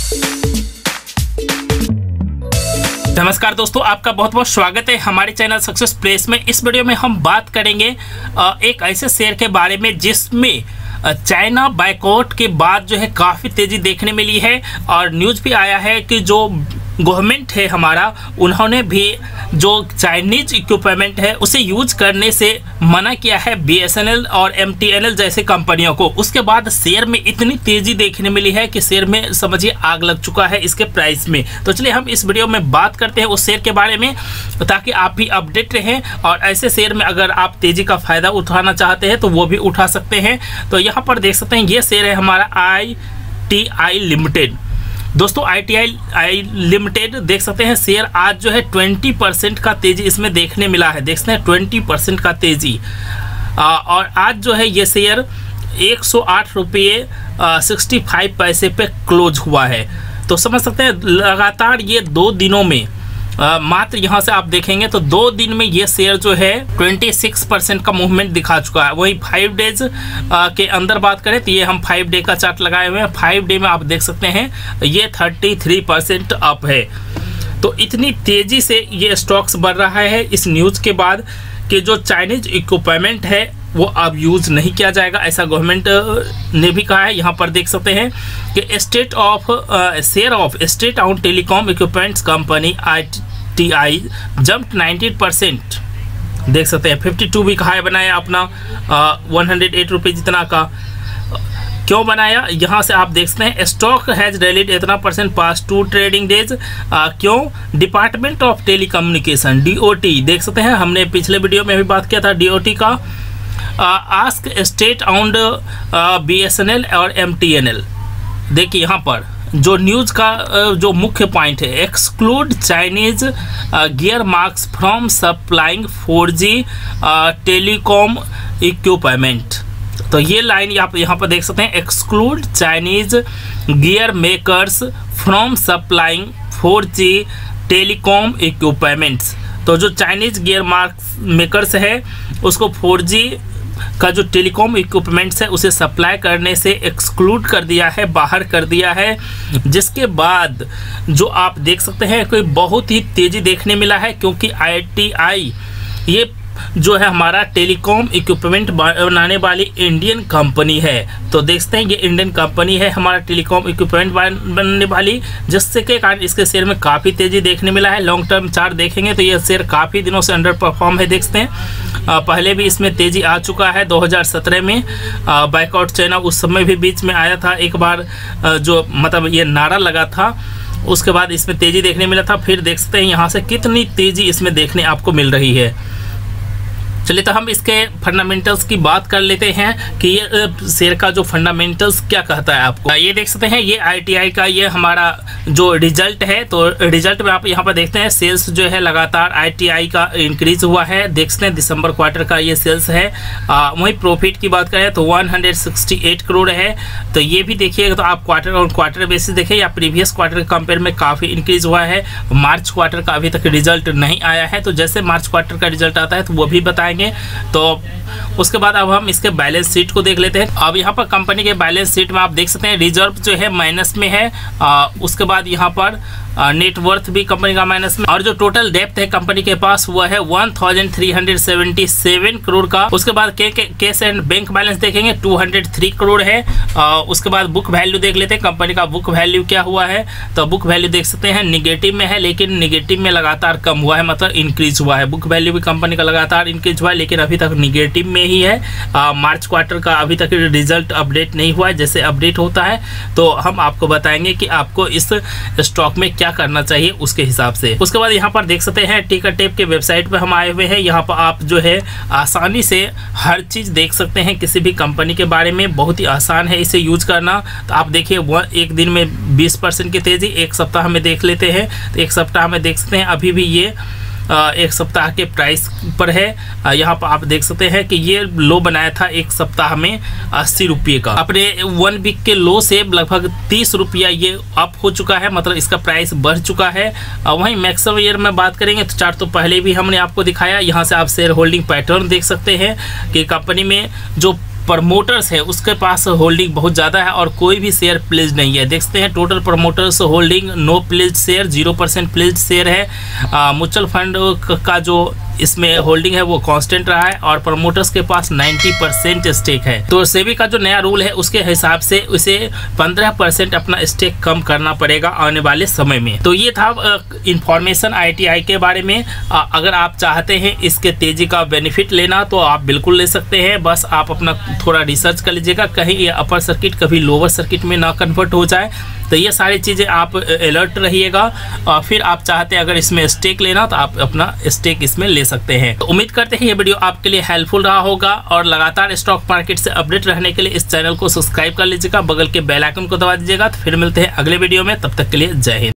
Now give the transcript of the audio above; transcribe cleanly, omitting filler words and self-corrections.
नमस्कार दोस्तों, आपका बहुत बहुत स्वागत है हमारे चैनल सक्सेस प्लेस में। इस वीडियो में हम बात करेंगे एक ऐसे शेयर के बारे में जिसमें चाइना बायकॉट के बाद जो है काफ़ी तेज़ी देखने मिली है और न्यूज़ भी आया है कि जो गवर्नमेंट है हमारा, उन्होंने भी जो चाइनीज इक्विपमेंट है उसे यूज करने से मना किया है BSNL और MTNL जैसे कंपनियों को। उसके बाद शेयर में इतनी तेज़ी देखने मिली है कि शेयर में समझिए आग लग चुका है इसके प्राइस में। तो चलिए हम इस वीडियो में बात करते हैं उस शेयर के बारे में, ताकि आप भी अपडेट रहें और ऐसे शेयर में अगर आप तेज़ी का फ़ायदा उठाना चाहते हैं तो वो भी उठा सकते हैं। तो यहाँ पर देख सकते हैं ये शेयर है हमारा ITI लिमिटेड। दोस्तों ITI लिमिटेड देख सकते हैं शेयर आज जो है 20% का तेज़ी इसमें देखने मिला है। देख सकते हैं 20% का तेज़ी और आज जो है ये शेयर 108 रुपये 65 पैसे पे क्लोज हुआ है। तो समझ सकते हैं लगातार ये 2 दिनों में मात्र यहाँ से आप देखेंगे तो 2 दिन में ये शेयर जो है 26% का मूवमेंट दिखा चुका है। वही 5 डेज के अंदर बात करें तो ये हम 5 डे का चार्ट लगाए हुए हैं। 5 डे में आप देख सकते हैं ये 33% अप है। तो इतनी तेज़ी से ये स्टॉक्स बढ़ रहा है इस न्यूज़ के बाद कि जो चाइनीज इक्विपमेंट है वो अब यूज़ नहीं किया जाएगा, ऐसा गवर्नमेंट ने भी कहा है। यहाँ पर देख सकते हैं कि share of state owned telecom equipments company ITI jumped 19%। देख सकते हैं 52 वीक हाई बनाया अपना 108 रुपये जितना का। क्यों बनाया, यहाँ से आप देख सकते हैं स्टॉक हैज रैलीड इतना % पास 2 ट्रेडिंग डेज। क्यों, डिपार्टमेंट ऑफ टेलीकम्युनिकेशन DOT देख सकते हैं, हमने पिछले वीडियो में भी बात किया था DOT का। आस्क स्टेट ओन्ड BSNL और MTNL। देखिए यहाँ पर जो न्यूज़ का जो मुख्य पॉइंट है, exclude Chinese gear marks from supplying 4G telecom equipment. तो ये लाइन आप यहाँ पर देख सकते हैं, exclude Chinese gear makers from supplying 4G telecom equipments. तो जो चाइनीज गियर मार्क्स मेकर्स है उसको 4G का जो टेलीकॉम इक्विपमेंट्स है उसे सप्लाई करने से एक्सक्लूड कर दिया है, बाहर कर दिया है। जिसके बाद जो आप देख सकते हैं कोई बहुत ही तेज़ी देखने मिला है, क्योंकि ITI ये जो है हमारा टेलीकॉम इक्विपमेंट बनाने वाली इंडियन कंपनी है। तो देखते हैं ये इंडियन कंपनी है हमारा टेलीकॉम इक्विपमेंट बनने वाली, जिससे के कारण इसके शेयर में काफ़ी तेज़ी देखने मिला है। लॉन्ग टर्म चार्ट देखेंगे तो ये शेयर काफ़ी दिनों से अंडर परफॉर्म है। देखते हैं पहले भी इसमें तेज़ी आ चुका है 2017 में बायकॉट चाइना, उस समय भी बीच में आया था एक बार, जो मतलब ये नारा लगा था, उसके बाद इसमें तेज़ी देखने मिला था। फिर देख सकते हैं यहाँ से कितनी तेज़ी इसमें देखने आपको मिल रही है। चलिए तो हम इसके फंडामेंटल्स की बात कर लेते हैं कि ये शेयर का जो फंडामेंटल्स क्या कहता है आपको। ये देख सकते हैं ये ITI का ये हमारा जो रिजल्ट है, तो रिजल्ट में आप यहाँ पर देखते हैं सेल्स जो है लगातार ITI का इंक्रीज हुआ है। देख सकते हैं दिसंबर क्वार्टर का ये सेल्स है। वहीं प्रॉफिट की बात करें तो 168 करोड़ है। तो ये भी देखिएगा तो आप क्वार्टर और क्वार्टर बेसिस देखें या प्रीवियस क्वार्टर के कंपेयर में काफ़ी इंक्रीज हुआ है। मार्च क्वार्टर का अभी तक रिजल्ट नहीं आया है, तो जैसे मार्च क्वार्टर का रिजल्ट आता है तो वो भी बताएंगे। तो उसके बाद अब हम इसके बैलेंस शीट को देख लेते हैं। अब यहाँ पर कंपनी के बैलेंस शीट में आप देख सकते हैं रिजर्व जो है माइनस में है। उसके बाद यहाँ पर नेटवर्थ भी कंपनी का माइनस में, और जो टोटल डेप्थ है कंपनी के पास हुआ है 1377 करोड़ का। उसके बाद कैश एंड बैंक बैलेंस देखेंगे 203 करोड़ है। उसके बाद बुक वैल्यू देख लेते हैं कंपनी का बुक वैल्यू क्या हुआ है। तो बुक वैल्यू देख सकते हैं निगेटिव में है, लेकिन निगेटिव में लगातार कम हुआ है, मतलब इंक्रीज हुआ है। बुक वैल्यू भी कंपनी का लगातार इंक्रीज हुआ है, लेकिन अभी तक निगेटिव में ही है। मार्च क्वार्टर का अभी तक रिजल्ट अपडेट नहीं हुआ है, जैसे अपडेट होता है तो हम आपको बताएंगे कि आपको इस स्टॉक में क्या करना चाहिए उसके हिसाब से। उसके बाद यहाँ पर देख सकते हैं टिकर टेप के वेबसाइट पे हम आए हुए हैं। यहाँ पर आप जो है आसानी से हर चीज़ देख सकते हैं किसी भी कंपनी के बारे में, बहुत ही आसान है इसे यूज करना। तो आप देखिए एक दिन में 20% की तेज़ी, एक सप्ताह में देख लेते हैं तो एक सप्ताह में देख सकते हैं अभी भी ये एक सप्ताह के प्राइस पर है। यहाँ पर आप देख सकते हैं कि ये लो बनाया था एक सप्ताह में 80 रुपये का, अपने 1 वीक के लो से लगभग 30 रुपया ये अप हो चुका है, मतलब इसका प्राइस बढ़ चुका है। वहीं मैक्सिमम ईयर में बात करेंगे तो चार्ट तो पहले भी हमने आपको दिखाया। यहाँ से आप शेयर होल्डिंग पैटर्न देख सकते हैं कि कंपनी में जो प्रमोटर्स है उसके पास होल्डिंग बहुत ज़्यादा है और कोई भी शेयर प्लेज नहीं है। देख सकते हैं total promoters holding no pledge share, 0% pledge share है। म्यूचुअल फंड का जो इसमें होल्डिंग है वो कांस्टेंट रहा है और प्रमोटर्स के पास 90% स्टेक है। तो सेबी का जो नया रूल है उसके हिसाब से उसे 15% अपना स्टेक कम करना पड़ेगा आने वाले समय में। तो ये था इंफॉर्मेशन ITI के बारे में। अगर आप चाहते हैं इसके तेजी का बेनिफिट लेना तो आप बिल्कुल ले सकते हैं। बस आप अपना थोड़ा रिसर्च कर लीजिएगा, कहीं ये अपर सर्किट कभी लोअर सर्किट में ना कन्वर्ट हो जाए। तो ये सारी चीज़ें आप अलर्ट रहिएगा और फिर आप चाहते हैं अगर इसमें स्टेक लेना तो आप अपना स्टेक इसमें ले सकते हैं। तो उम्मीद करते हैं ये वीडियो आपके लिए हेल्पफुल रहा होगा और लगातार स्टॉक मार्केट से अपडेट रहने के लिए इस चैनल को सब्सक्राइब कर लीजिएगा, बगल के बेल आइकन को दबा दीजिएगा। तो फिर मिलते हैं अगले वीडियो में, तब तक के लिए जय हिंद।